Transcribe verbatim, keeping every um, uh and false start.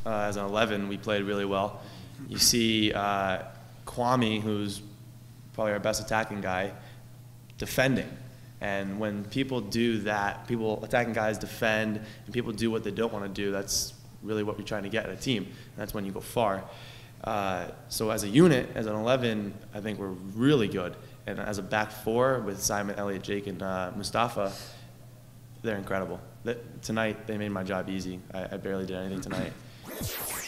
uh, as an eleven, we played really well. You see uh, Kwame, who's probably our best attacking guy, defending. And when people do that, people attacking guys defend, and people do what they don't want to do, that's really what we're trying to get at a team. And that's when you go far. Uh, so as a unit, as an eleven, I think we're really good. And as a back four with Simon, Elliot, Jake, and uh, Mustafa, they're incredible. That, tonight, they made my job easy. I, I barely did anything tonight.